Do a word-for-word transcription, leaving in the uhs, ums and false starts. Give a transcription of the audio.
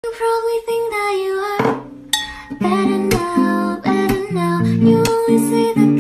You probably think that you are better now, better now. You only say that